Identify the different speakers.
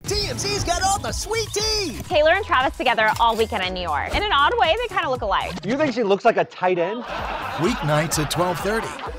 Speaker 1: TMZ's got all the sweet tea!
Speaker 2: Taylor and Travis together all weekend in New York. In an odd way, they kind of look alike.
Speaker 3: You think she looks like a tight end?
Speaker 4: Weeknights at 12:30.